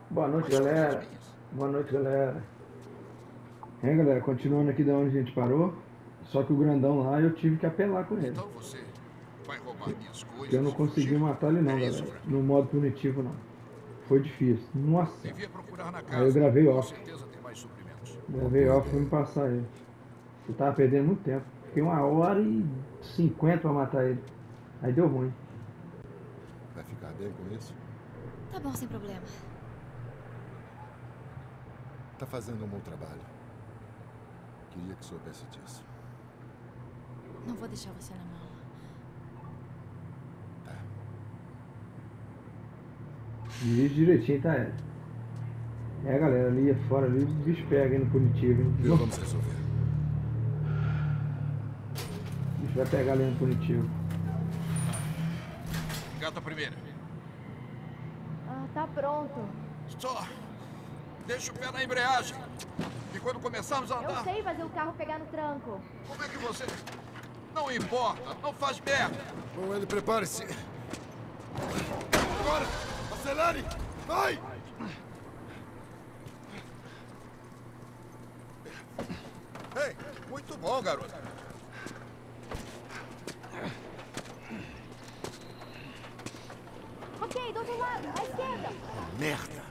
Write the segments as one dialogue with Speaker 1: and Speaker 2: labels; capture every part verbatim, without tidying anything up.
Speaker 1: Boa noite, galera. Boa noite, galera. É, galera, continuando aqui da onde a gente parou. Só que o grandão lá eu tive que apelar com ele.
Speaker 2: Então você vai roubar minhas coisas.
Speaker 1: Porque eu não consegui matar ele não, galera. No modo punitivo não. Foi difícil. Nossa.
Speaker 2: Devia procurar na casa.
Speaker 1: Aí eu gravei off.
Speaker 2: Com certeza tem mais suprimentos.
Speaker 1: Gravei off pra me passar ele. Eu tava perdendo muito tempo. Fiquei uma hora e cinquenta pra matar ele. Aí deu ruim.
Speaker 3: Vai ficar bem com isso?
Speaker 4: Tá bom, sem problema.
Speaker 3: Tá fazendo um bom trabalho. Queria que soubesse disso.
Speaker 4: Não vou deixar você na mão.
Speaker 3: Tá.
Speaker 1: Dirige direitinho, tá, Ed? É, galera, ali fora, ali o bicho pega aí no punitivo, hein?
Speaker 3: Eu vamos resolver.
Speaker 1: O bicho vai pegar ali no punitivo.
Speaker 2: Gata primeira.
Speaker 5: Ah, tá pronto.
Speaker 2: Só deixa o pé na embreagem. E quando começarmos a andar...
Speaker 5: Eu sei fazer o carro pegar no tranco.
Speaker 2: Como é que você... Não importa, não faz merda.
Speaker 3: Bom, ele prepare-se. Agora! Acelere! Vai!
Speaker 2: Ei, muito bom, garoto.
Speaker 5: Ok, do outro lado, à esquerda.
Speaker 3: Merda!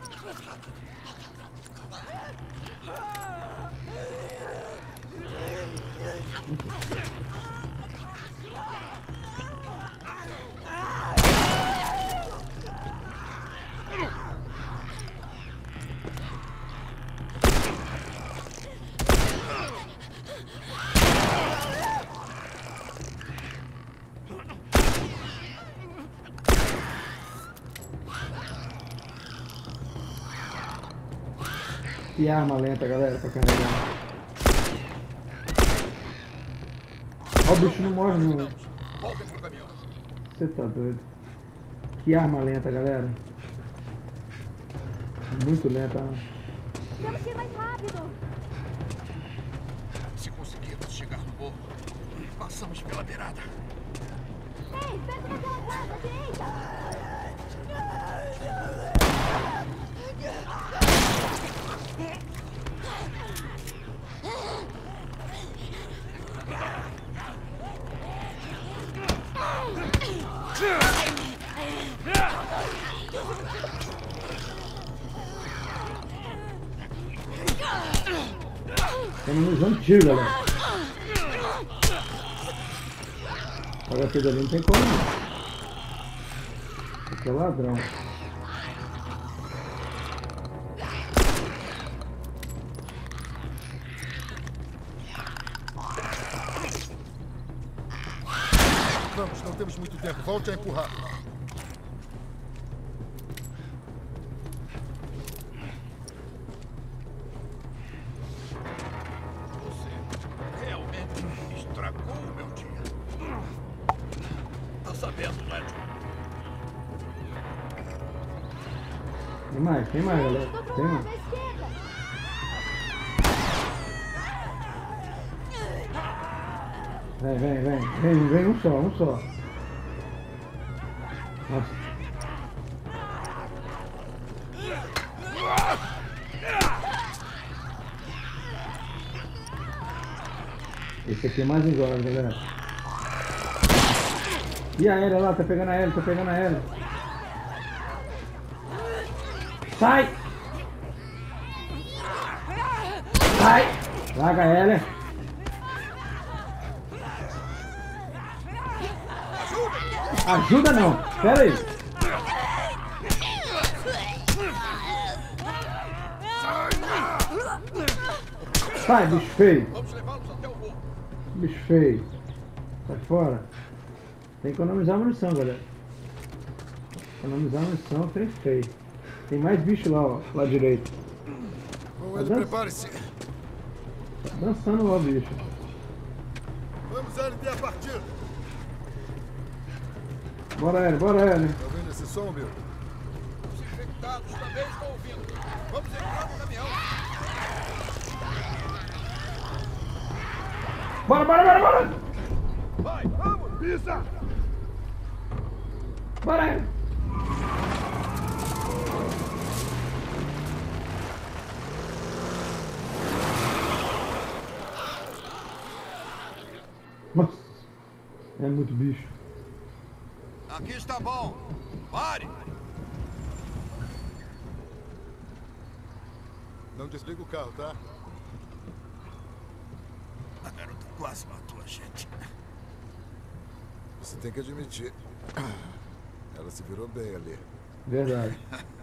Speaker 1: Que arma lenta, galera, pra carregar. Ó, o bicho não morre não.
Speaker 2: Voltem pro caminhão.
Speaker 1: Você tá doido. Que arma lenta, galera. Muito lenta.
Speaker 5: Temos que ir mais rápido.
Speaker 2: Se conseguirmos chegar no morro, passamos pela beirada.
Speaker 5: Ei, perto daquela casa, à direita.
Speaker 1: Estamos usando tiro, galera. Agora aquele ali não tem como não. Aqui é ladrão.
Speaker 3: Vamos, não temos muito tempo. Volte a empurrar.
Speaker 2: Você realmente estragou o meu dia. Tá sabendo, Led?
Speaker 1: Tem mais, tem mais, galera.
Speaker 5: Do outro
Speaker 1: Tem
Speaker 5: lado,
Speaker 1: mais.
Speaker 5: à esquerda.
Speaker 1: Vem, vem, vem. Vem, vem um só, um só. Nossa. Esse aqui é mais igual, galera. E a aérea lá, tá pegando a aérea, tá pegando a aérea. Sai! Sai! Larga a aérea. Ajuda não! Pera aí! Sai, bicho feio!
Speaker 2: Vamos levá-los até o morro.
Speaker 1: Bicho feio! Sai fora! Tem que economizar munição, galera. Economizar munição, trem feio. Tem mais bicho lá, ó, lá direito.
Speaker 3: Bom,
Speaker 1: Tá
Speaker 3: ele
Speaker 1: dan-
Speaker 3: prepare-se.
Speaker 1: Tá dançando lá, bicho.
Speaker 3: Vamos, L T, a partir.
Speaker 1: Bora, Hélio, bora, Hélio.
Speaker 3: Tá ouvindo esse som, meu?
Speaker 2: Os infectados também estão ouvindo. Vamos entrar no caminhão.
Speaker 1: Bora, bora, bora, bora!
Speaker 2: Vai, vamos!
Speaker 3: Pisa!
Speaker 1: Bora, Hélio! Nossa, é muito bicho.
Speaker 2: Aqui está bom. Pare!
Speaker 3: Não desliga o carro, tá?
Speaker 2: A garota quase matou a gente.
Speaker 3: Você tem que admitir. Ela se virou bem ali.
Speaker 1: Verdade.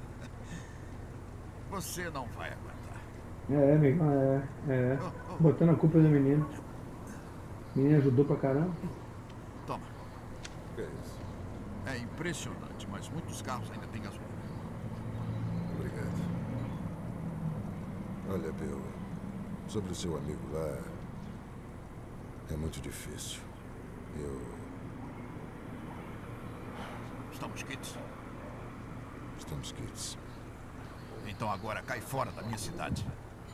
Speaker 2: Você não vai aguentar.
Speaker 1: É, amigo, é, é. Botando a culpa do menino. O menino ajudou pra caramba.
Speaker 2: Toma.
Speaker 3: O que é isso?
Speaker 2: É impressionante, mas muitos carros ainda têm gasolina.
Speaker 3: Obrigado. Olha, Bill, sobre o seu amigo lá, é muito difícil. Eu...
Speaker 2: Estamos quites?
Speaker 3: Estamos quites.
Speaker 2: Então agora cai fora da minha cidade.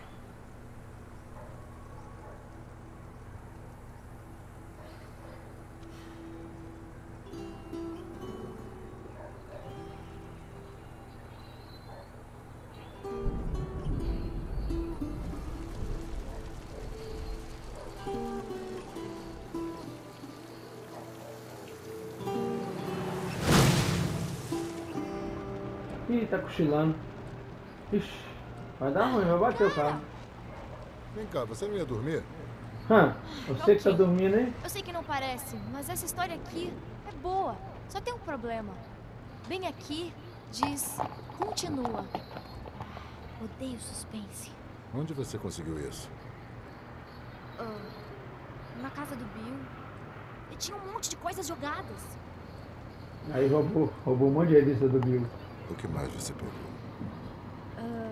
Speaker 1: Ih, tá cochilando. Ixi, vai dar ruim, vai bater o carro.
Speaker 3: Vem cá, você não ia dormir?
Speaker 1: Hã, você que tá dormindo aí?
Speaker 4: Eu sei que não parece, mas essa história aqui é boa. Só tem um problema. Bem aqui diz continua. Odeio suspense.
Speaker 3: Onde você conseguiu isso?
Speaker 4: Ah, na casa do Bill. E tinha um monte de coisas jogadas.
Speaker 1: Aí roubou, roubou um monte de revista do Bill.
Speaker 3: O que mais você pegou?
Speaker 4: Ah,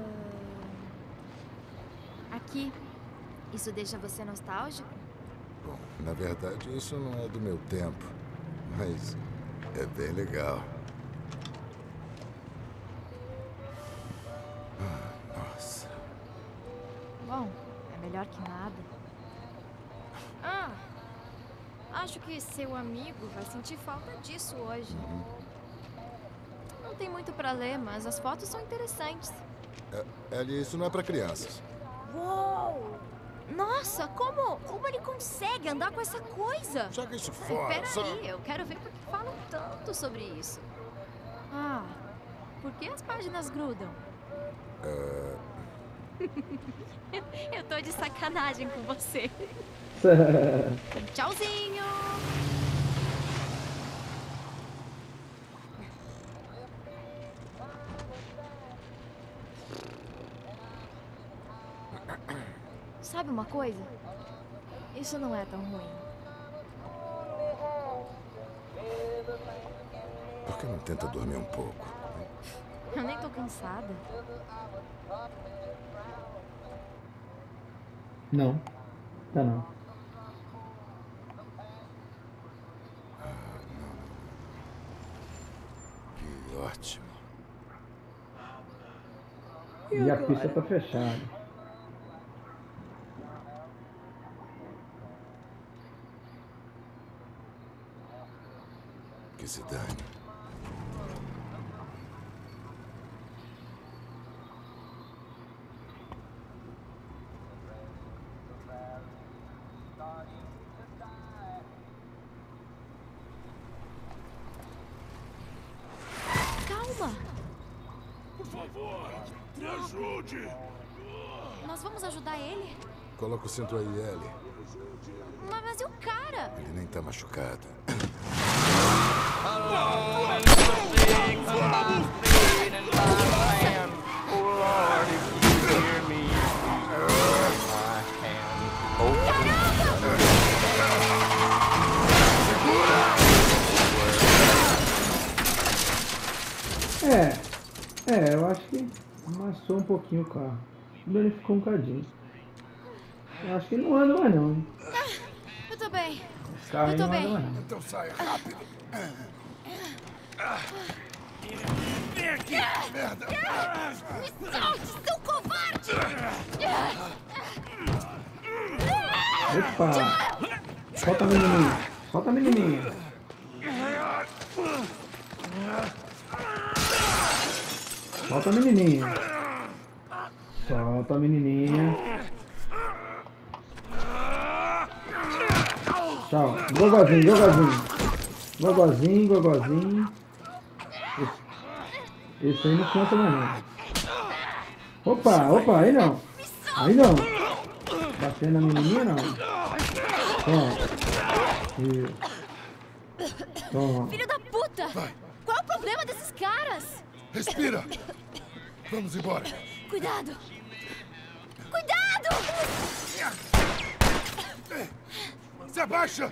Speaker 4: aqui. Isso deixa você nostálgico?
Speaker 3: Bom, na verdade, isso não é do meu tempo. Mas é bem legal. Ah, nossa.
Speaker 4: Bom, é melhor que nada. Ah, acho que seu amigo vai sentir falta disso hoje.
Speaker 3: Uhum.
Speaker 4: Não tem muito pra ler, mas as fotos são interessantes.
Speaker 3: É, Ellie, isso não é pra crianças.
Speaker 4: Uou! Nossa, como, como ele consegue andar com essa coisa?
Speaker 3: Joga isso fora, só...
Speaker 4: Peraí, eu quero ver por que falam tanto sobre isso. Ah, por que as páginas grudam?
Speaker 3: É...
Speaker 4: Eu tô de sacanagem com você. Tchauzinho! Sabe uma coisa? Isso não é tão ruim.
Speaker 3: Por que não tenta dormir um pouco?
Speaker 4: Eu nem tô cansada.
Speaker 1: Não, tá não.
Speaker 3: Que ótimo.
Speaker 1: E a pista tá fechada.
Speaker 3: Que se dane.
Speaker 4: Calma!
Speaker 2: Por favor, me ajude!
Speaker 4: Nós vamos ajudar ele?
Speaker 3: Coloca o cinto aí, Ellie.
Speaker 4: Mas, mas e o cara?
Speaker 3: Ele nem tá machucado.
Speaker 1: É, é, eu acho que amassou um pouquinho o carro. Danificou um cadinho. Eu acho que ele não anda mais não. Hein?
Speaker 4: Eu tô bem.
Speaker 1: Esse carro aí
Speaker 4: Eu tô
Speaker 1: não anda
Speaker 4: bem.
Speaker 1: mais não.
Speaker 2: Então saia rápido. Vem aqui, merda!
Speaker 4: Me solte, seu covarde!
Speaker 1: Opa! Solta a menininha. Solta a menininha. Solta a menininha. Solta a menininha. Tchau. Gogozinho, gogozinho. Gogozinho, gogozinho. Esse, esse aí não conta mais não. Opa, opa, aí não. Aí não. Batendo na menininha não. Toma. E... Toma.
Speaker 4: Filho da puta!
Speaker 3: Vai.
Speaker 4: Qual é o problema desses caras?
Speaker 3: Respira! Vamos embora.
Speaker 4: Cuidado! Cuidado!
Speaker 3: Se abaixa!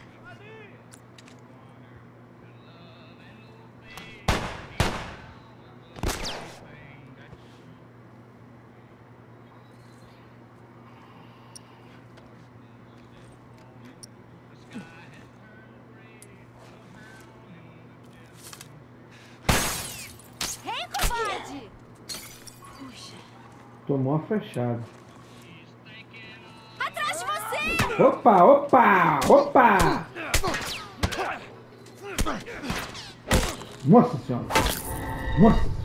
Speaker 4: Ei, covarde! Puxa.
Speaker 1: Tomou a fechada.
Speaker 4: Atrás de você!
Speaker 1: Opa, opa, opa! Nossa senhora! Nossa senhora!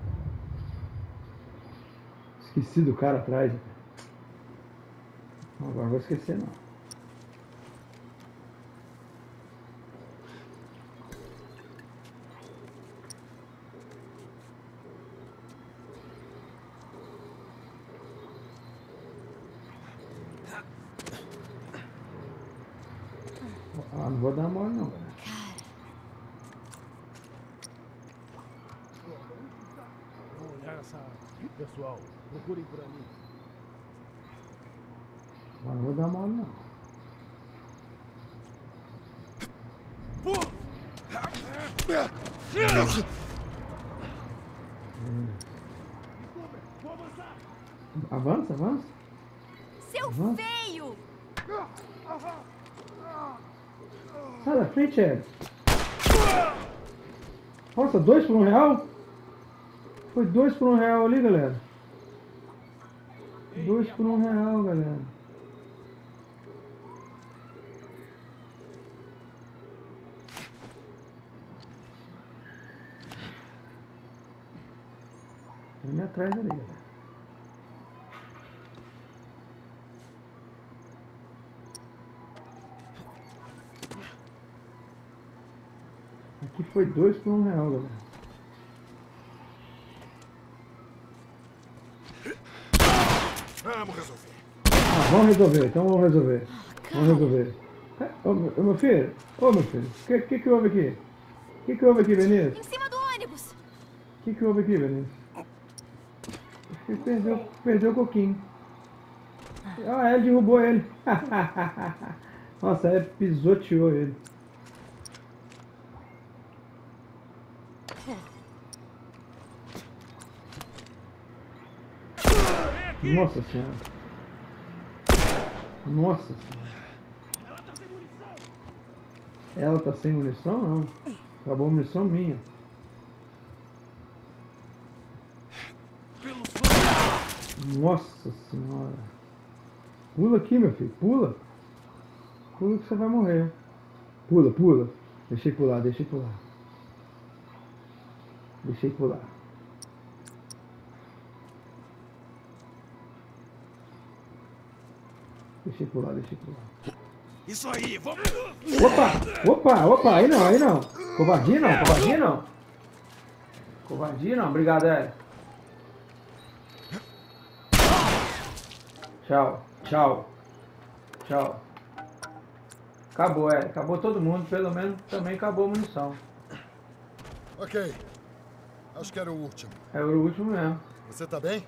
Speaker 1: Esqueci do cara atrás. Agora não vou esquecer não. Ah, não vou dar mole não.
Speaker 6: Vou olhar essa área. Pessoal, procurem por ali.
Speaker 1: Ah, não vou dar mole não. Avança, avança.
Speaker 4: Seu
Speaker 1: Uhum.
Speaker 4: feio!
Speaker 1: Sai da frente, Ed. Nossa, dois por um real? Foi dois por um real ali, galera. Dois por um real, galera. Vem atrás ali, galera. Aqui foi dois por um real, galera.
Speaker 3: Vamos resolver.
Speaker 1: Ah, vamos resolver, então vamos resolver. Vamos resolver. É, Ô, meu ô, meu filho, ô meu filho, o que, que que houve aqui? O que que houve aqui, Benício?
Speaker 4: Em cima do ônibus!
Speaker 1: O que que houve aqui, Benício? Acho que ele perdeu, perdeu o coquinho. Ah, ele derrubou ele. Nossa, ele pisoteou ele. Nossa senhora. Nossa senhora. Ela tá sem munição? Não. Acabou a munição minha. Nossa senhora. Pula aqui, meu filho. Pula. Pula que você vai morrer. Pula, pula. Deixei pular, deixei pular. Deixei pular. Deixei pular, deixei pular.
Speaker 2: Isso aí, vamos.
Speaker 1: Opa! Opa! Opa! Aí não, aí não. Covardia não, covardia não. Covardia não. Obrigado, Ed. Tchau, tchau. Tchau. Acabou, Ed. Acabou todo mundo. Pelo menos também acabou a munição.
Speaker 3: Ok. Acho que era o último.
Speaker 1: É o último mesmo.
Speaker 3: Você tá bem?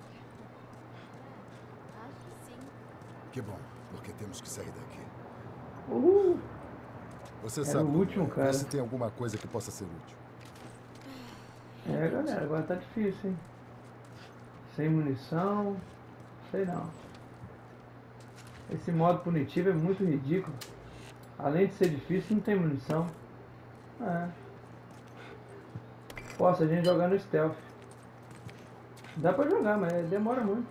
Speaker 4: Acho que sim.
Speaker 3: Que bom, porque temos que sair daqui.
Speaker 1: Uhul.
Speaker 3: Você
Speaker 1: Era
Speaker 3: sabe
Speaker 1: o
Speaker 3: como
Speaker 1: último,
Speaker 3: é.
Speaker 1: cara.
Speaker 3: Vê se tem alguma coisa que possa ser útil.
Speaker 1: É, galera. Agora tá difícil, hein? Sem munição. Sei não. Esse modo punitivo é muito ridículo. Além de ser difícil, não tem munição. É. Posso a gente jogar no stealth. Dá pra jogar, mas demora muito.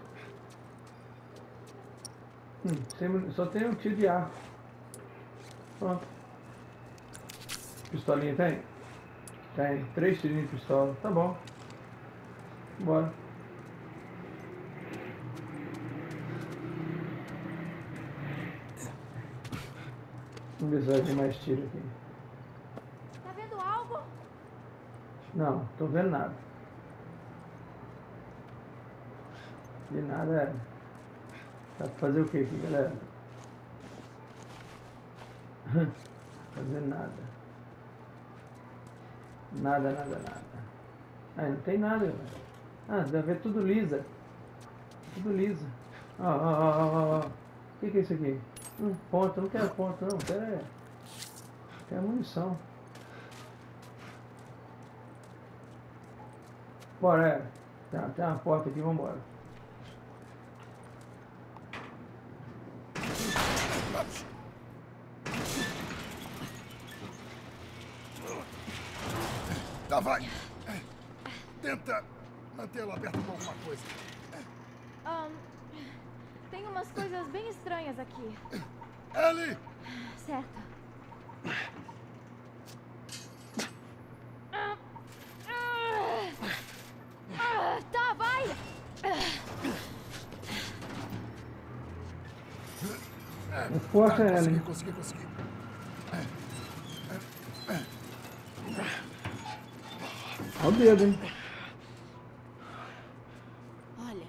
Speaker 1: Hum, sem muni- só tem um tiro de arco. Pronto. Pistolinha tem? Tem. Três tirinhos de pistola. Tá bom. Bora. Vamos ver se vai ter mais tiro aqui.
Speaker 4: Tá vendo algo?
Speaker 1: Não, tô vendo nada. De nada, é. Dá pra fazer o que aqui, galera? Fazer nada. Nada, nada, nada. Ah, não tem nada, galera. Ah, deve ver tudo lisa. Tudo lisa. Ó, ó, ó, ó, ó. O que que é isso aqui? Hum, ponta, não quero ponta não, quero é. Quero munição. Bora, é. Tem, tem uma porta aqui, vambora.
Speaker 3: Tá, vai. Tenta mantê-lo aberto com alguma coisa.
Speaker 4: Ahn, tem umas coisas bem estranhas aqui.
Speaker 3: Ellie!
Speaker 4: Certo. Ah, ah, ah, tá, vai!
Speaker 1: É forte, é,
Speaker 3: consegui,
Speaker 1: né?
Speaker 3: consegui, consegui.
Speaker 1: Olha o dedo, hein?
Speaker 4: Olha,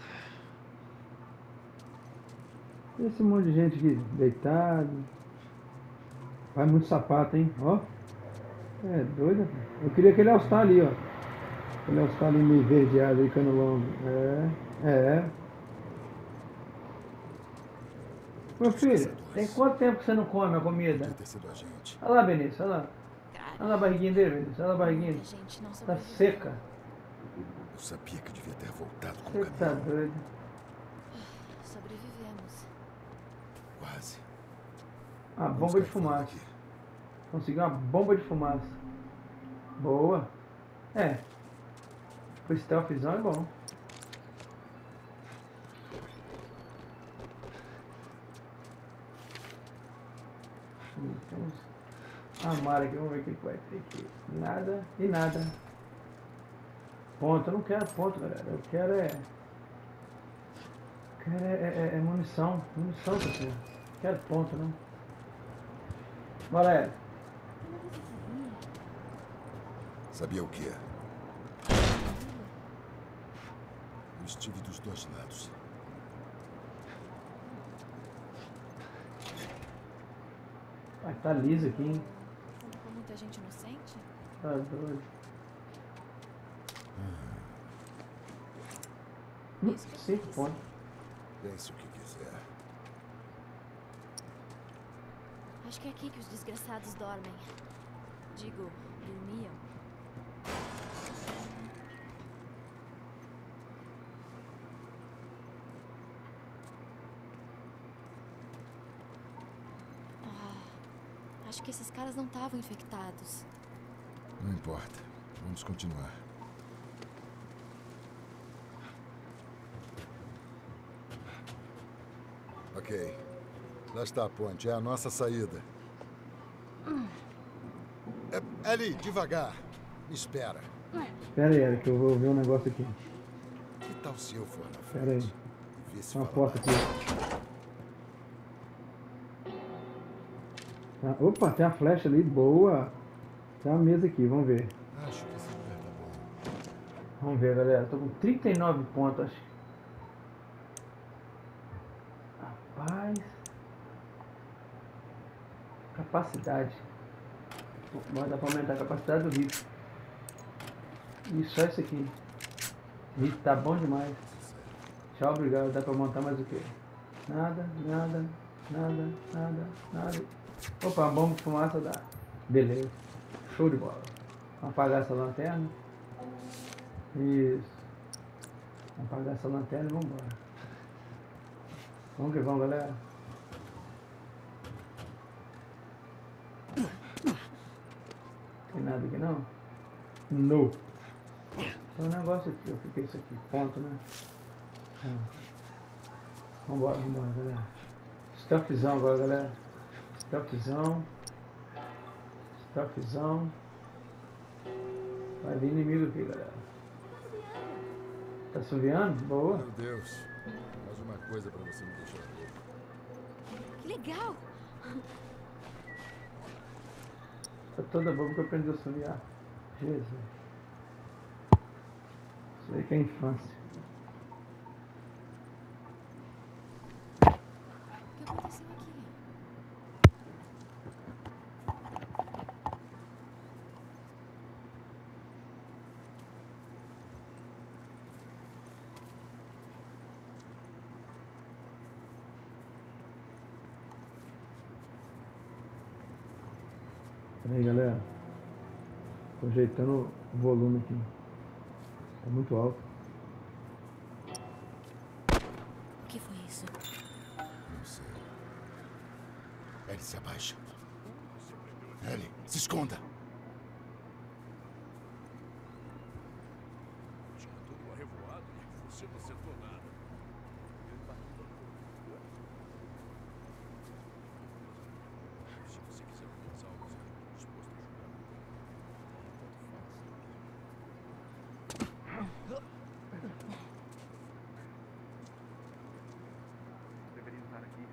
Speaker 1: Esse monte de gente aqui deitado. Vai muito sapato, hein? Ó. É doido. Eu queria aquele All-Star ali, ó. Aquele All-Star ali meio verdeado aí, cano longo. É, é. Meu filho, tem quanto tempo que você não come a comida?
Speaker 3: Podia ter sido a gente.
Speaker 1: Olha lá, Benício, olha lá.
Speaker 4: cara,
Speaker 1: Olha lá a barriguinha dele, Benício. Olha lá a barriguinha.
Speaker 4: a gente não
Speaker 1: Tá
Speaker 4: sobreviveu.
Speaker 1: seca.
Speaker 3: Eu sabia que devia ter voltado com o
Speaker 1: Você tá
Speaker 3: caminhão.
Speaker 1: doido.
Speaker 4: Sobrevivemos.
Speaker 3: Quase.
Speaker 1: A
Speaker 3: Vamos
Speaker 1: bomba de
Speaker 3: cair fora
Speaker 1: fumaça.
Speaker 3: daqui.
Speaker 1: Conseguiu uma bomba de fumaça. Boa. É. O stealthzão é bom. Hum, Temos armário aqui, vamos ver o que que vai ter aqui. Nada e nada. Ponto, eu não quero ponto, galera. Eu quero é. Eu quero é, é, é munição. Munição, pessoal. Não quero ponto, não. Bora, é.
Speaker 3: Sabia o que é? Eu estive dos dois lados.
Speaker 1: Vai tá liso aqui, hein?
Speaker 4: Com muita gente inocente?
Speaker 1: Tá doido. Hum,
Speaker 4: Isso que eu
Speaker 1: Cinco
Speaker 4: fiz.
Speaker 1: pontos.
Speaker 3: Pense o que quiser.
Speaker 4: Acho que é aqui que os desgraçados dormem. Digo, dormiam. Ah, acho que esses caras não estavam infectados.
Speaker 3: Não importa. Vamos continuar. Ok. Lá está a ponte. É a nossa saída. É, Ellie, devagar. Me espera.
Speaker 1: Espera aí, Eric, que eu vou ver um negócio aqui.
Speaker 3: Que tal se eu for na
Speaker 1: Espera aí.
Speaker 3: frente? E ver se
Speaker 1: Tem uma
Speaker 3: fala
Speaker 1: porta
Speaker 3: mais?
Speaker 1: aqui. Ah, opa, tem a flecha ali, boa. Tem uma mesa aqui, vamos ver.
Speaker 3: Acho que esse lugar tá bom.
Speaker 1: Vamos ver, galera. Tô com trinta e nove pontos, acho. Rapaz. Capacidade. Bom, dá pra aumentar a capacidade do risco. E só isso aqui. Risco tá bom demais. Tchau, obrigado. Dá pra montar mais o quê? Nada, nada, nada, nada, nada. Opa, bomba de fumaça dá. Beleza. Show de bola. Vamos apagar essa lanterna. Isso. Vamos apagar essa lanterna e vamos embora. Vamos que vamos, galera. Tem nada aqui não? No. Tem um negócio aqui, o que que é isso aqui? Ponto, né? Ah. Vambora, vambora, galera. Stuffzão agora, galera. Stuffzão. Stuffzão. Vai vir inimigo aqui, galera. Tá subiando? Boa.
Speaker 3: Meu Deus. Mais uma coisa pra você me deixar louco.
Speaker 4: Que legal!
Speaker 1: Tá toda boba que eu aprendi a sonhar. Jesus. Isso aí que é infância.
Speaker 4: O que aconteceu aqui?
Speaker 1: Pera aí, galera. Tô ajeitando o volume aqui. Tá muito alto.
Speaker 4: O que foi isso?
Speaker 3: Não sei. Ellie, se abaixa. Ellie, se esconda.
Speaker 6: Tinha toda uma revoada e você não acertou nada. Se você quiser começar algo, eu estou disposto a ajudar.
Speaker 7: Deveria estar aqui.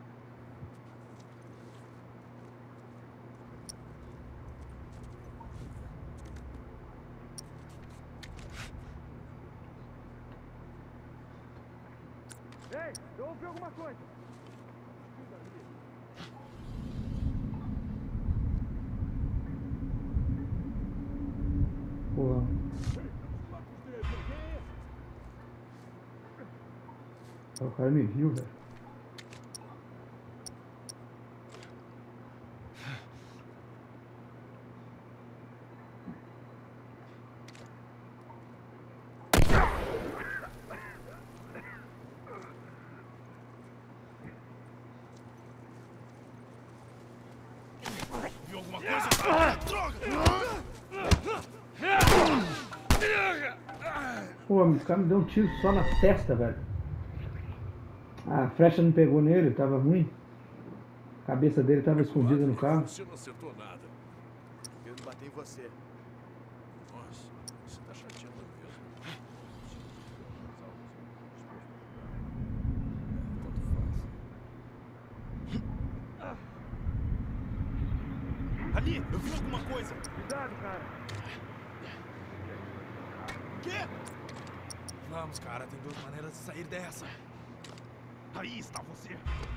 Speaker 7: Ei, eu ouvi alguma coisa.
Speaker 1: Porra. O cara me viu, velho.
Speaker 6: Viu alguma coisa? Droga!
Speaker 1: Pô, esse cara me deu um tiro só na testa, velho. A flecha não pegou nele, tava ruim. A cabeça dele tava escondida no carro.
Speaker 6: Você não acertou nada.
Speaker 7: Eu não bati em você.
Speaker 6: Nossa, você tá chateando mesmo. Ali, eu vi alguma coisa.
Speaker 7: Cuidado, cara.
Speaker 6: Quê? Vamos, cara, tem duas maneiras de sair dessa. Aí está você.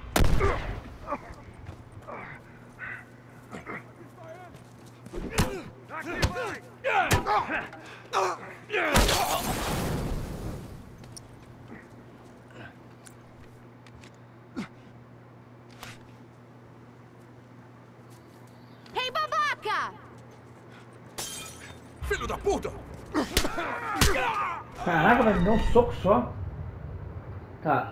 Speaker 7: Aqui vai!
Speaker 4: Ei, babaca!
Speaker 6: Filho da puta!
Speaker 1: Caraca, vai me dar um soco só. Tá.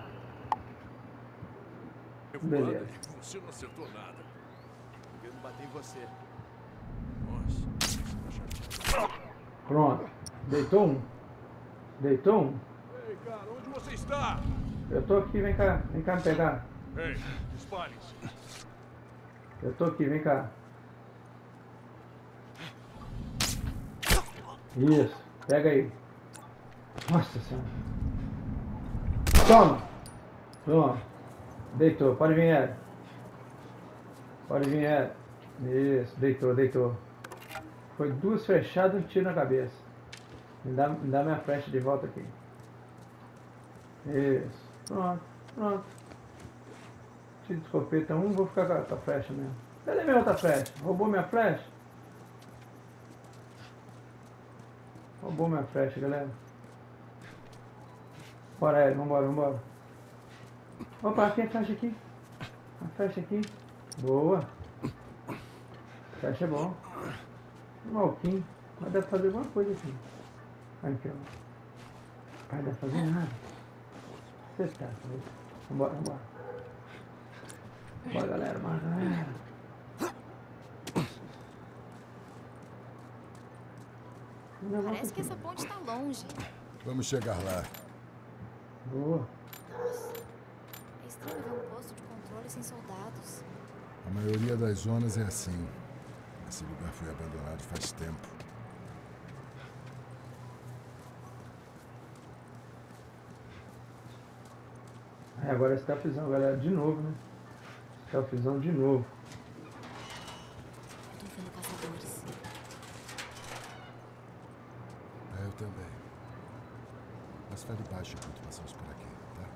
Speaker 1: Beleza.
Speaker 6: Você não acertou nada.
Speaker 7: Eu não bati em você.
Speaker 6: Nossa, você tá chateado.
Speaker 1: Pronto. Deitou um. Deitou um.
Speaker 6: Ei, cara, onde você está?
Speaker 1: Eu tô aqui, vem cá. Vem cá me pegar.
Speaker 6: Ei, espalhe-se.
Speaker 1: Eu tô aqui, vem cá. Isso. Pega aí. Nossa senhora. Toma. Toma. Deitou. Pode vir, Ed. Pode vir, Ed. Isso. Deitou, deitou. Foi duas fechadas e um tiro na cabeça. Me dá, me dá minha flecha de volta aqui. Isso. Pronto. Pronto. Tiro de escopeta um, vou ficar com a flecha mesmo. Cadê minha outra flecha? Roubou minha flecha? Roubou minha flecha, galera. Bora, Ed. Vambora, vambora. Opa, aqui a flecha aqui. A flecha aqui. Boa. Flecha é bom. Um malquinho. Mas deve fazer alguma coisa aqui. Aqui, ó. Vai deve fazer nada. Você tá, vambora, vambora. Bora, galera, bora, galera.
Speaker 4: Parece que essa ponte tá longe.
Speaker 3: Vamos chegar lá.
Speaker 1: Boa.
Speaker 4: Nossa. É estranho ver um posto de controle sem soldados.
Speaker 3: A maioria das zonas é assim. Esse lugar foi abandonado faz tempo.
Speaker 1: Aí agora esse stealthzão, galera, de novo, né? Stealthzão de novo.
Speaker 4: Eu tô vendo caçadores.
Speaker 3: Mas fale baixo enquanto passamos por aqui, tá?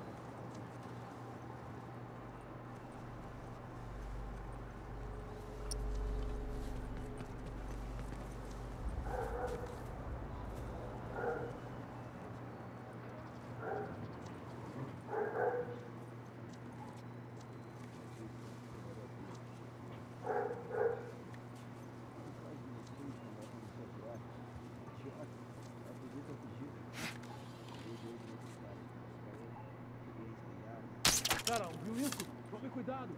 Speaker 7: Cara, viu isso? Tome cuidado.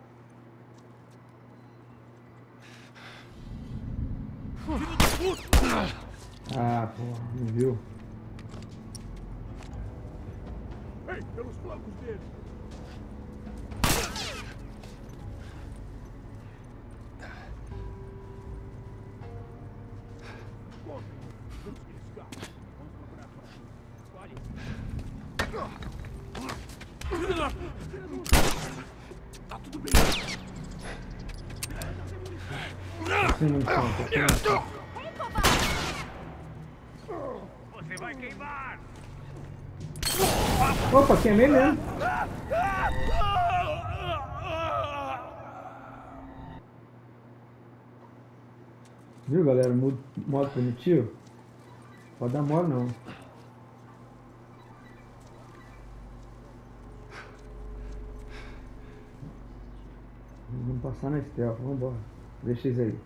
Speaker 1: Ah, porra, não viu?
Speaker 7: Ei, pelos flancos dele. Vamos riscar. Vamos procurar fora. Escolhe. Tá tudo bem.
Speaker 1: Sem munição, tá sem munição.
Speaker 6: Você vai queimar!
Speaker 1: Opa, queimei mesmo. Viu, galera? Modo, modo primitivo. Pode dar mole, não. Vamos passar na stealth. Vamos embora. Deixa isso aí.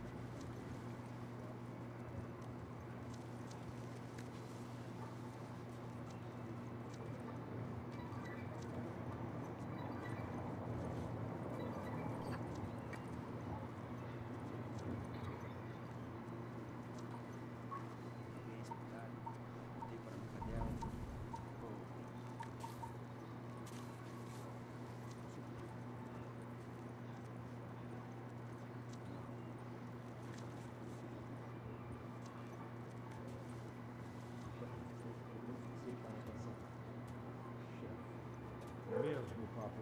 Speaker 7: Mesmo, papo.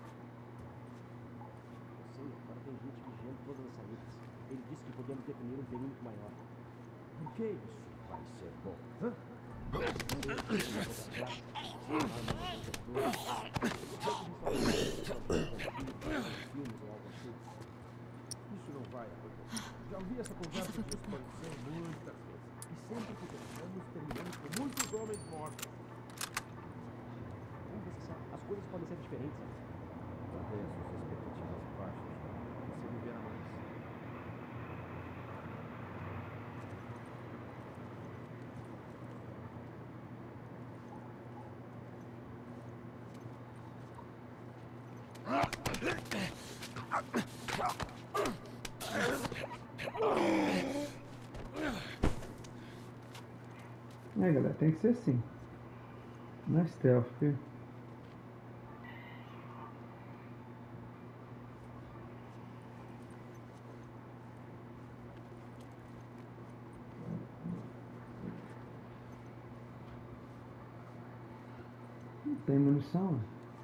Speaker 7: Sim, agora tem gente vigiando todas as saídas. Ele disse que podemos definir um perímetro maior. Por que isso vai ser bom? Hã? Isso não vai acontecer. Já ouvi essa conversa de expansão muitas vezes. E sempre que pensamos, terminamos com muitos homens mortos. Como você sabe, as coisas podem ser diferentes. Talvez suas expectativas baixas. Você viverá mais.
Speaker 1: É, galera, tem que ser assim. Na stealth, viu? Não tem munição.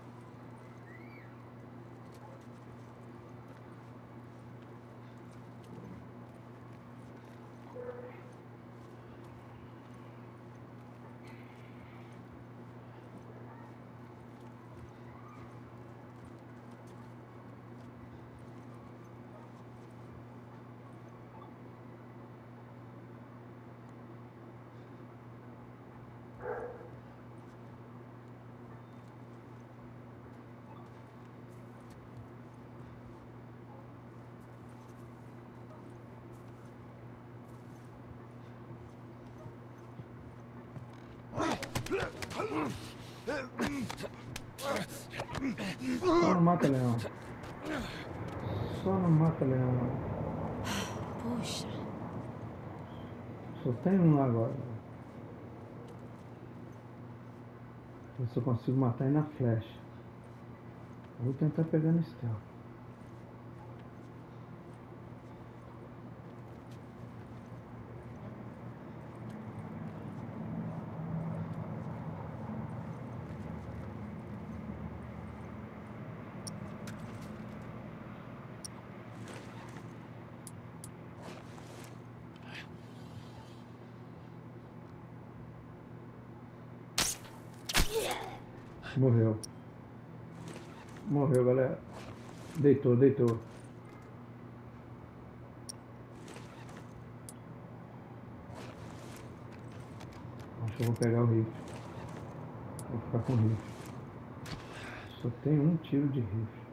Speaker 1: Só não mata leão. Só não mata leão.
Speaker 4: Puxa.
Speaker 1: Só tem um lá agora. Ver se eu consigo matar ele na flecha. Vou tentar pegar no stealth. Morreu. Morreu, galera. Deitou, deitou. Acho que eu vou pegar o rifle. Vou ficar com o rifle. Só tem um tiro de rifle.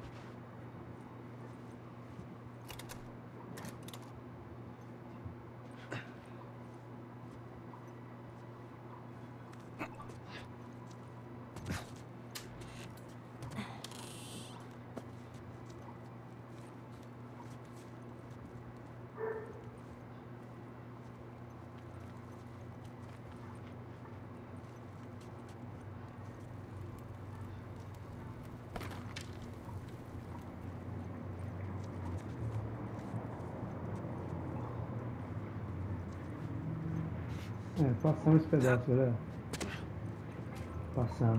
Speaker 1: É, passamos esse pedaço, galera. Passando.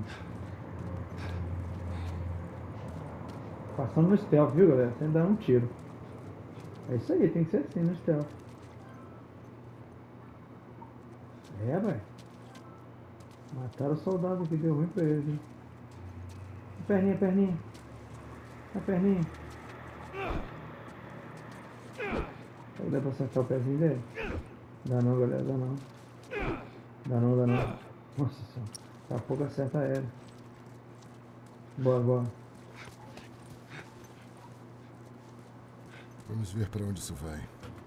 Speaker 1: Passando no stealth, viu, galera? Sem dar um tiro. É isso aí, tem que ser assim no stealth. É, velho. Mataram o soldado aqui, deu ruim pra eles, hein? A perninha, perninha. A perninha. Será que dá pra acertar o pezinho dele? Dá não, galera, dá não. Dá não, dá não. Nossa senhora. Daqui a pouco acerta ela. Boa, boa.
Speaker 3: Vamos ver para onde isso vai.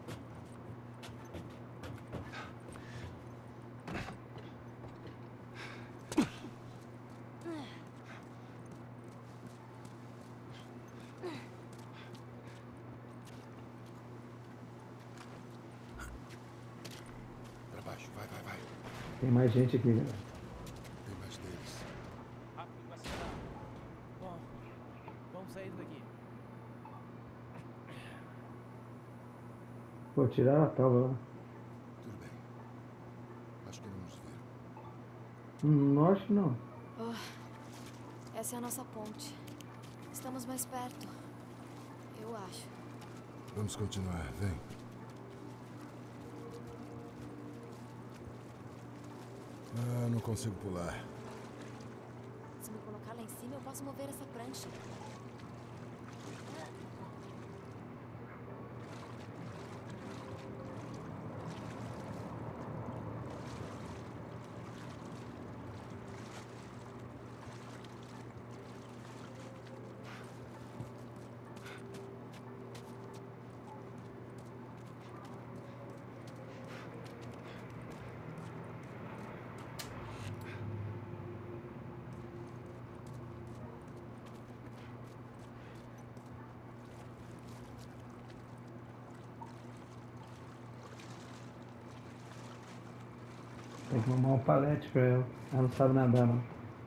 Speaker 3: Para baixo, vai, vai, vai.
Speaker 1: Tem mais gente aqui, galera.
Speaker 3: Tem mais deles.
Speaker 7: Rápido, vai ser. Bom, vamos sair daqui.
Speaker 1: Pô, tiraram a tábua lá.
Speaker 3: Tudo bem. Acho que não nos viram.
Speaker 1: Hum, não acho que não.
Speaker 4: Oh, essa é a nossa ponte. Estamos mais perto. Eu acho.
Speaker 3: Vamos continuar, vem. Ah, não consigo pular.
Speaker 4: Se me colocar lá em cima, eu posso mover essa prancha.
Speaker 1: Tem que arrumar um palete pra ela. Ela não sabe nadar, não.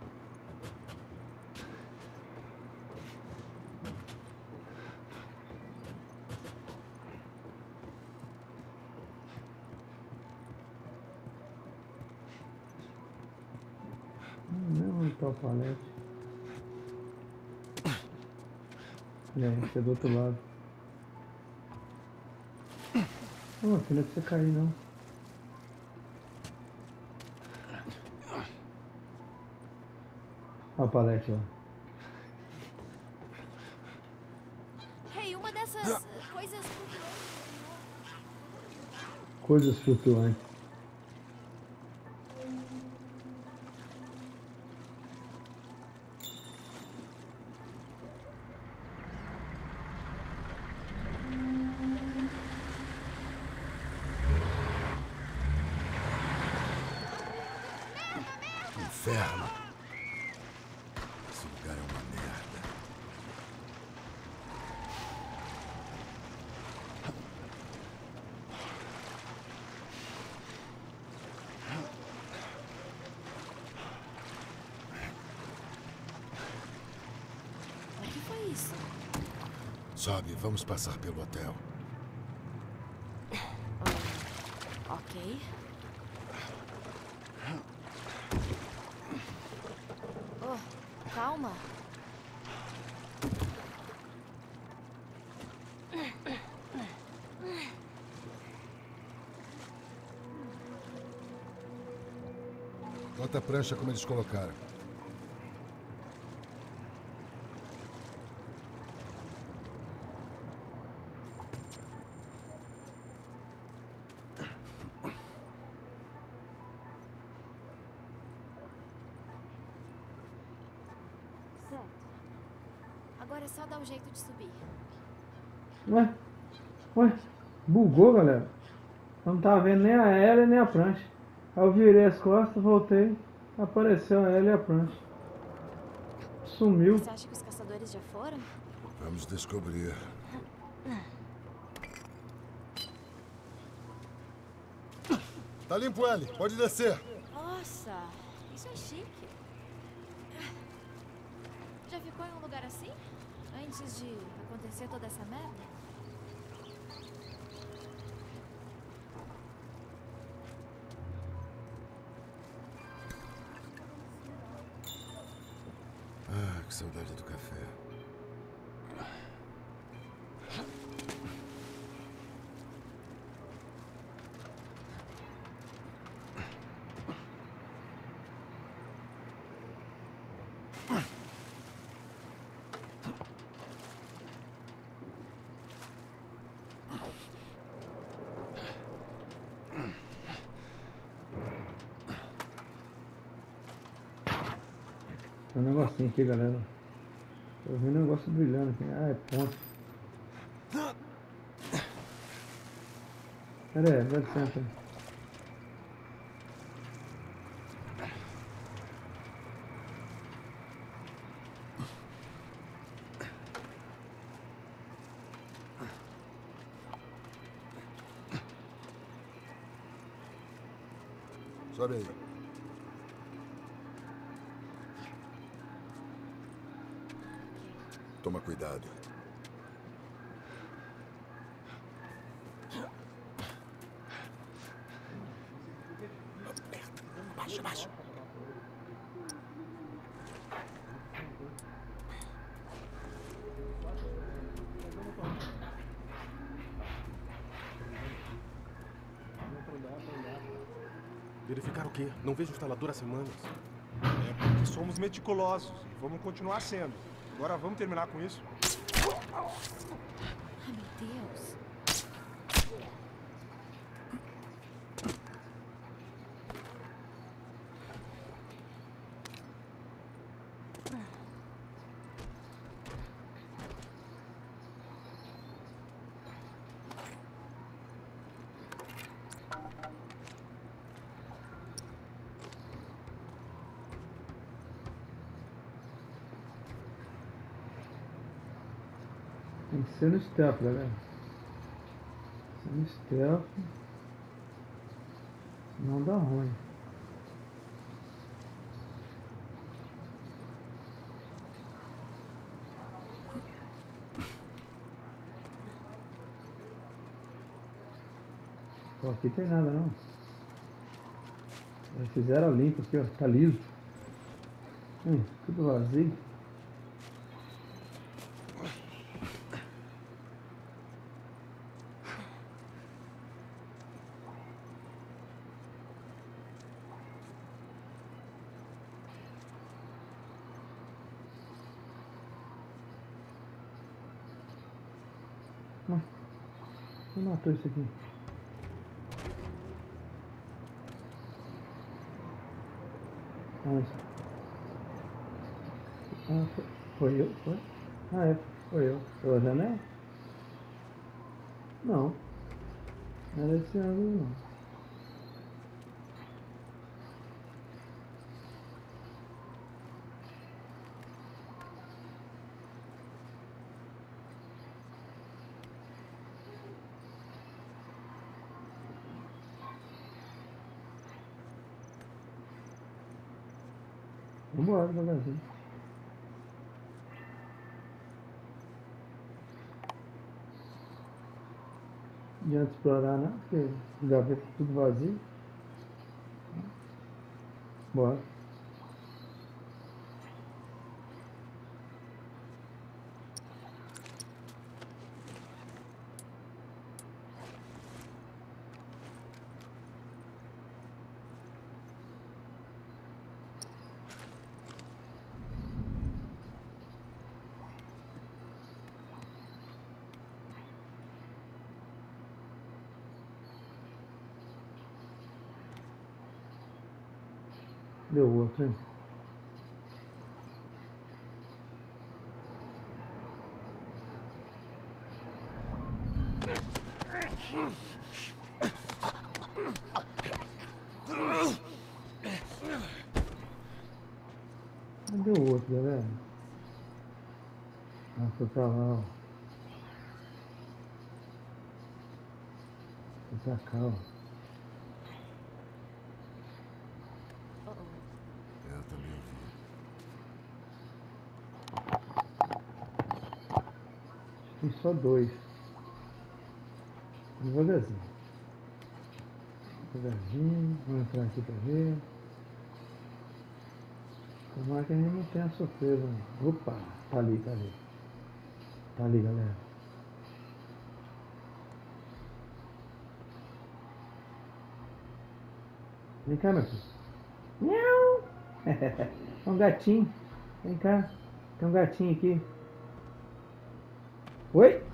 Speaker 1: Não, onde tá o palete? É, esse é do outro lado. Não, filho, não é pra você cair, não. Olha o palete lá.
Speaker 4: Hey, uma dessas coisas...
Speaker 1: Coisas flutuantes.
Speaker 3: Inferno. Esse lugar é uma merda.
Speaker 4: O que foi isso?
Speaker 3: Sobe, vamos passar pelo hotel.
Speaker 4: Ok. Oh, calma.
Speaker 3: Bota a prancha como eles colocaram.
Speaker 5: Certo.
Speaker 4: Agora é só dar um jeito de subir.
Speaker 1: Ué? Ué? Bugou, galera. Eu não tava vendo nem a ela nem a prancha. Aí eu virei as costas, voltei. Apareceu a ela e a prancha. Sumiu.
Speaker 4: Você acha que os caçadores já foram?
Speaker 3: Vamos descobrir. Tá limpo, Ellie. Pode descer.
Speaker 4: Nossa, isso é chique. Já ficou em um lugar assim? Antes de acontecer toda essa merda?
Speaker 3: Ah, que saudade do café.
Speaker 1: Tem um negocinho aqui, galera. Tô vendo um negócio brilhando aqui. Ah, é ponte. Pera aí, dá licença.
Speaker 3: Sobe aí. Toma cuidado. Baixa, baixa.
Speaker 7: Verificar o quê? Não vejo o instalador há semanas.
Speaker 8: É porque somos meticulosos e vamos continuar sendo. Agora vamos terminar com isso?
Speaker 4: Ai, meu Deus.
Speaker 1: Tem que ser no stealth, galera. Ser no stealth. Senão dá ruim. Pô, aqui tem nada não. Já fizeram limpo aqui, ó. Tá liso. Hum, tudo vazio. Quem matou isso aqui? Ah, isso. Ah, foi, foi eu? Foi? Ah, é, foi eu. Foi a janela? Não. Não era esse ângulo, não. Vambora, devagarzinho. Não adianta explorar não, porque o gaveta é tudo vazio. Bora. Deu outro, hein? Cadê o outro, galera? Ah, foi pra lá, ó. Foi pra cá, ó.
Speaker 3: É, eu também ouvi.
Speaker 1: Tem só dois. Devagarzinho. Devagarzinho. Vamos entrar aqui pra ver. Tomara que a gente não tenha surpresa. Não. Opa! Tá ali, tá ali. Tá ali, galera. Vem cá, meu filho. Miau! É um gatinho. Vem cá. Tem um gatinho aqui. Oi?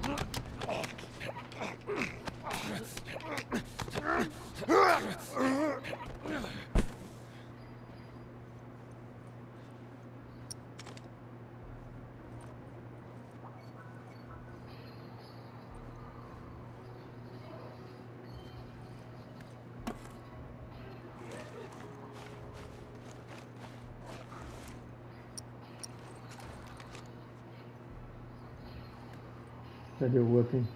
Speaker 1: Cadê o outro, hein?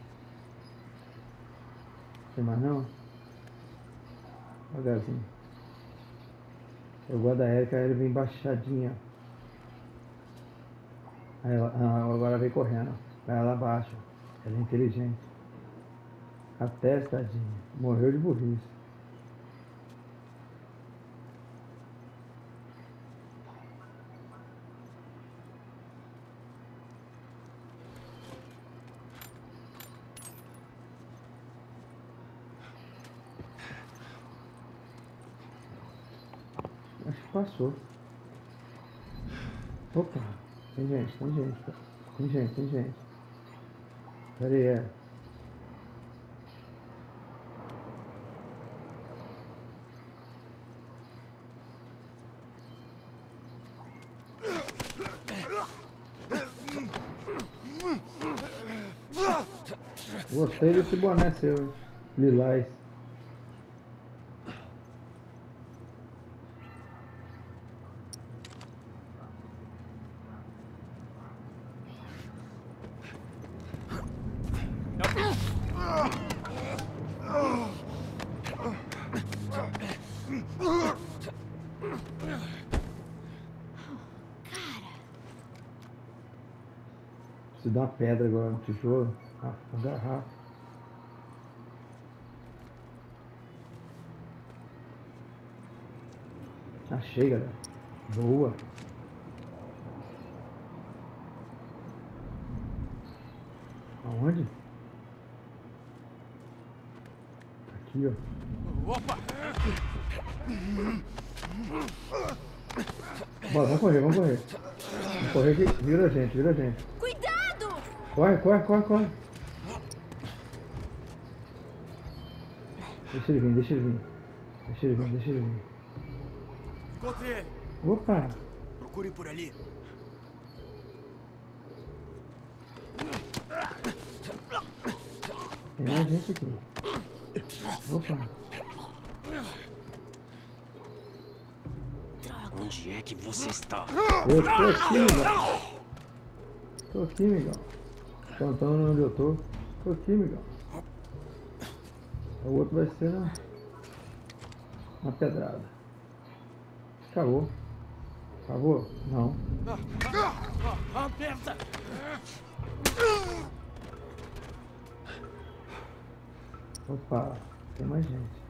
Speaker 1: Tem mais não? Devagarzinho. Eu gosto da Erika, ela vem baixadinha. Aí ela, ah, agora vem correndo. Vai lá abaixo. Ela é inteligente. Até, tadinha. Morreu de burrice. Acho que passou. Opa, tem gente, tem gente. Tem gente, tem gente. Pera aí, é. Gostei desse boné seu, hein? Lilás. Se dá uma pedra agora no tijolo, ah, uma garrafa. Achei, galera. Boa. Aonde? Aqui, ó.
Speaker 6: Opa!
Speaker 1: Bora, vamos correr, vamos correr. Vamos correr aqui. Vira a gente, vira a gente.
Speaker 5: Cuidado!
Speaker 1: Corre, corre, corre, corre. Deixa ele vir, deixa ele vir. Deixa ele vir, deixa ele vir.
Speaker 6: Encontrei ele.
Speaker 1: Opa!
Speaker 6: Procure por ali.
Speaker 1: Tem mais gente aqui. Opa!
Speaker 9: Onde é que você está?
Speaker 1: Eu tô aqui, Miguel. Tô aqui, Miguel. Contando onde eu tô. Tô aqui, Miguel. O outro vai ser na, na pedrada. Acabou. Acabou? Não.
Speaker 6: Aperta!
Speaker 1: Opa, tem mais gente.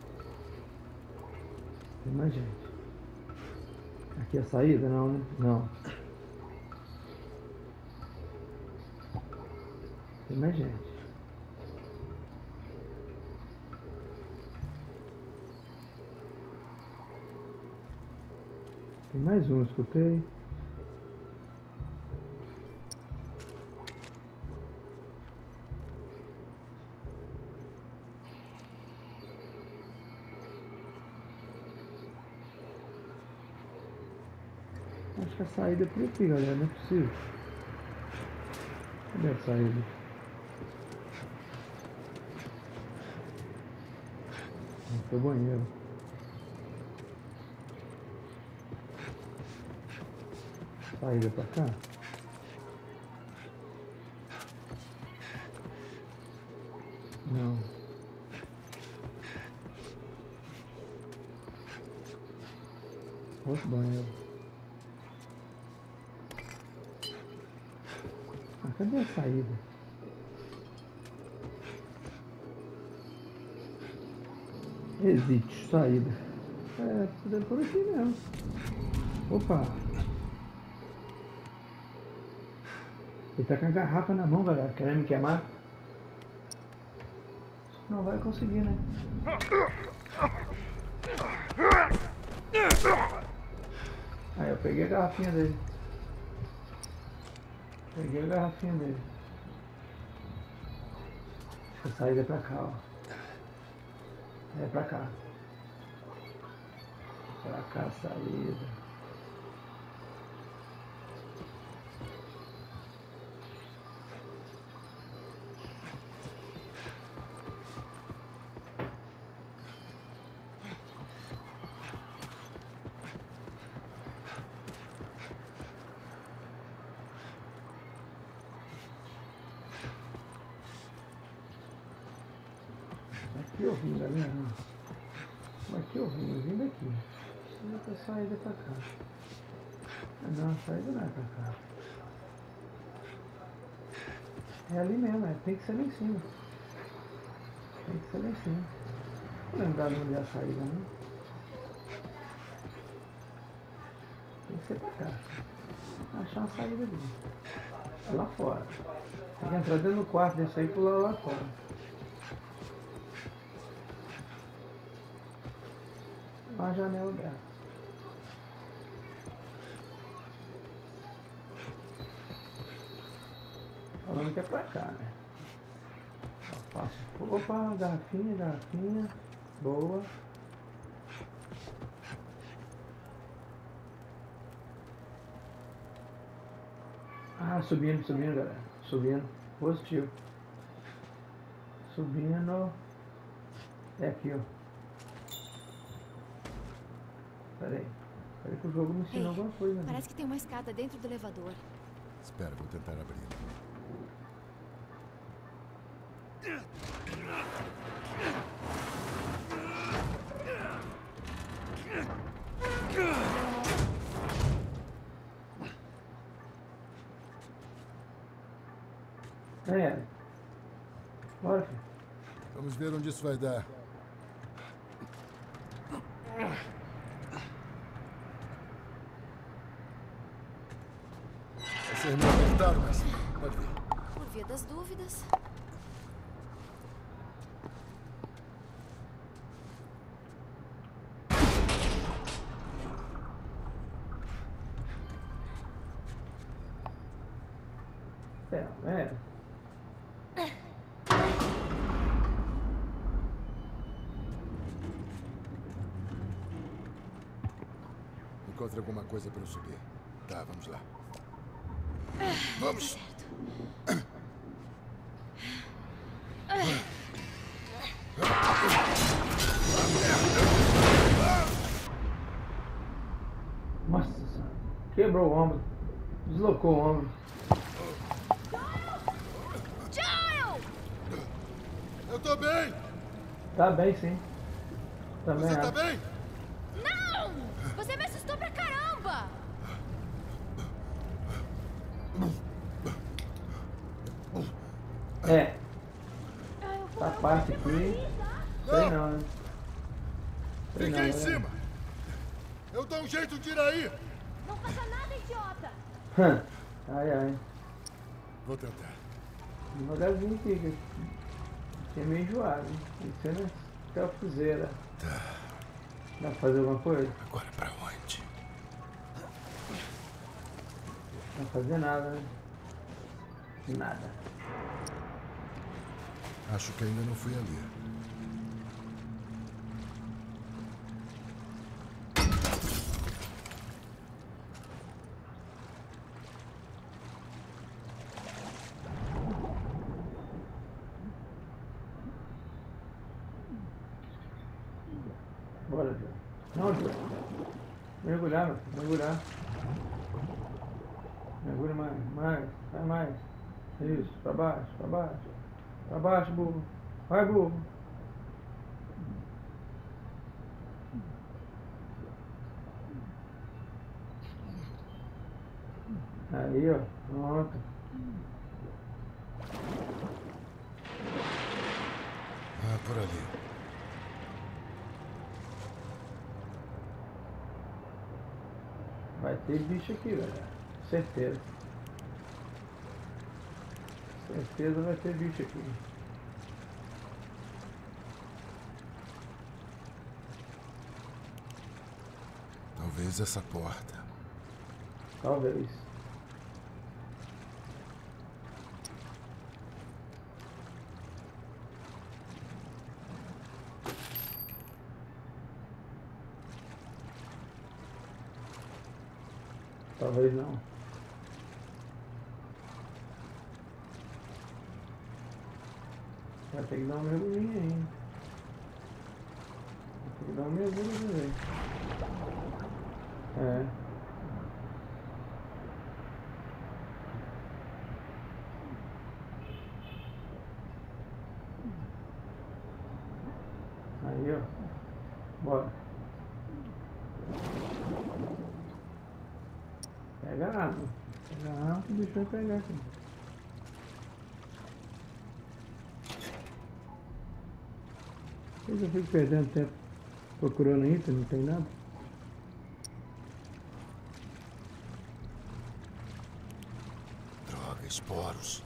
Speaker 1: Tem mais gente. Aqui é a saída? Não, né? Não. Tem mais gente. Tem mais um, escutei. Acho que a saída é por aqui, galera. Não é possível. Cadê a saída? aqui é o banheiro. Saída pra cá. Não. Outro banheiro. Ah, cadê a saída? Existe saída. É, precisa por aqui mesmo. Opa! Ele tá com a garrafa na mão, galera. Querendo me queimar? Não vai conseguir, né? Aí eu peguei a garrafinha dele. Peguei a garrafinha dele. A saída é pra cá, ó. É pra cá. Pra cá a saída. Aqui eu vim, galera. Aqui eu vim, eu vim daqui. Essa saída pra cá. Ah, não, a saída não é pra cá. É ali mesmo, é. Tem que ser lá em cima. Tem que ser lá em cima. Não lembrar de onde é a saída, né? Tem que ser pra cá. Achar uma saída ali. É lá fora. Tem que entrar dentro do quarto desse aí e pular lá fora. A janela dela. Falando que é pra cá, né? Eu faço. Opa, garrafinha, garrafinha. Boa. Ah, subindo, subindo, galera. Subindo. Positivo. Subindo. É aqui, ó. Peraí. Peraí que o jogo me ensinou
Speaker 4: Ei,
Speaker 1: alguma coisa. Né?
Speaker 4: Parece que tem uma escada dentro do elevador.
Speaker 3: Espera, vou tentar abrir.
Speaker 1: É. Bora, filho.
Speaker 3: Vamos ver onde isso vai dar. Vocês me apertaram, mas pode vir.
Speaker 4: Por via das dúvidas.
Speaker 1: É, é.
Speaker 3: Encontre alguma coisa para eu subir. Tá, vamos lá. Vamos!
Speaker 1: Nossa senhora. Quebrou o ombro. Deslocou o ombro.
Speaker 4: Joel!
Speaker 3: Eu tô bem!
Speaker 1: Tá bem, sim. Também
Speaker 3: Você tá
Speaker 1: acho.
Speaker 3: bem?
Speaker 4: Não! Você me assustou pra caramba!
Speaker 1: É. Essa parte aqui. Sei não, né? Sei
Speaker 3: Fica
Speaker 1: não,
Speaker 3: aí em
Speaker 1: né?
Speaker 3: cima! Eu dou um jeito de ir aí!
Speaker 5: Não faça nada, idiota!
Speaker 1: Hã. Ai, ai.
Speaker 3: Vou tentar.
Speaker 1: Devagarzinho aqui, que fiquei meio enjoado. Hein? Tem que ser na cafuzeira.
Speaker 3: Tá.
Speaker 1: Dá pra fazer alguma coisa?
Speaker 3: Agora pra onde?
Speaker 1: Não dá pra fazer nada, né? Nada.
Speaker 3: Acho que ainda não fui ali.
Speaker 1: Mergulhar, meu filho, mergulhar. Mergulha mais, mais, vai mais. Isso, pra baixo, pra baixo. Pra baixo, burro. Vai, burro. Aí, ó, pronto.
Speaker 3: Ah, por ali.
Speaker 1: Vai ter bicho aqui, velho. Certeza. Certeza vai ter bicho aqui.
Speaker 3: Talvez essa porta.
Speaker 1: Talvez. Talvez não. Vai ter que dar um mergulhinho aí. Vai ter que dar um mergulho também. É. Aí, ó. Bora. Pega a água. Pega a água que o bicho vai pegar aqui. Eu fico perdendo tempo procurando item, não tem nada.
Speaker 3: Droga, esporos.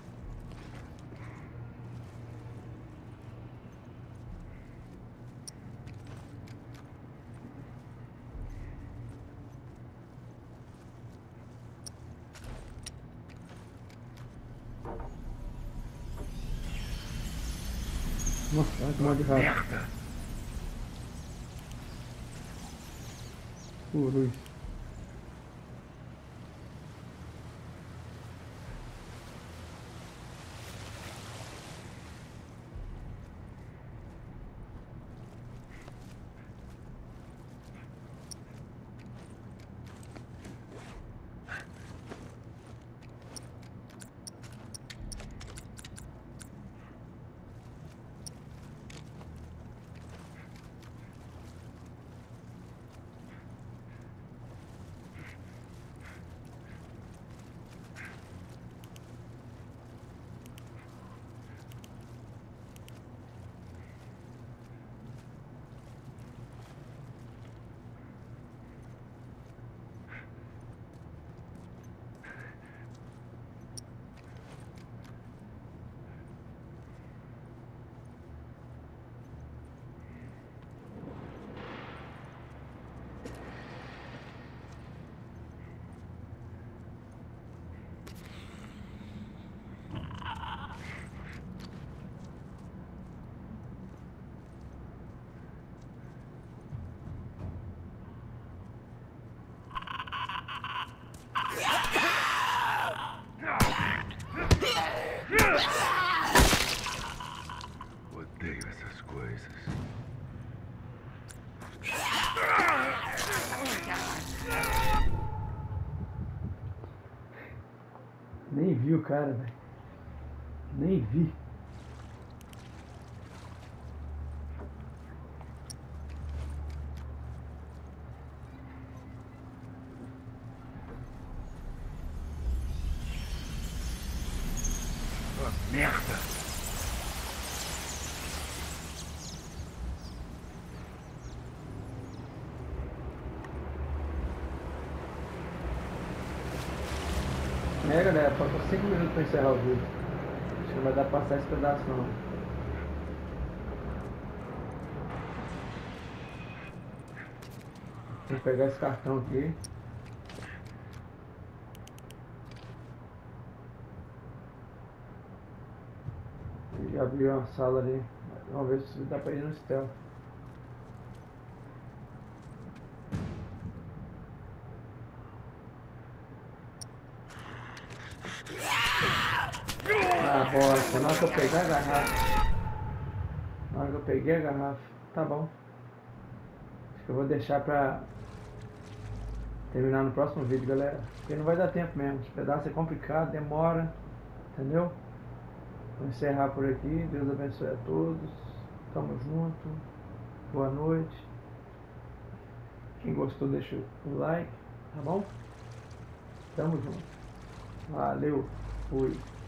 Speaker 1: Nossa, olha que mal de rato.
Speaker 3: Merda!
Speaker 1: Purus.
Speaker 3: Odeio essas coisas.
Speaker 1: Nem vi o cara, velho. Nem vi.
Speaker 3: Oh, merda!
Speaker 1: É, galera, falta cinco minutos pra encerrar o vídeo. Acho que não vai dar pra passar esse pedaço não. Vou pegar esse cartão aqui. E abrir uma sala ali. Vamos ver se dá pra ir no stealth. Ah, bosta, na hora que eu peguei a garrafa. Na hora que eu peguei a garrafa. Tá bom. Acho que eu vou deixar pra terminar no próximo vídeo, galera. Porque não vai dar tempo mesmo. Esse pedaço é complicado, demora. Entendeu? Vou encerrar por aqui. Deus abençoe a todos. Tamo junto. Boa noite. Quem gostou, deixa o like. Tá bom? Tamo junto. Valeu. Fui.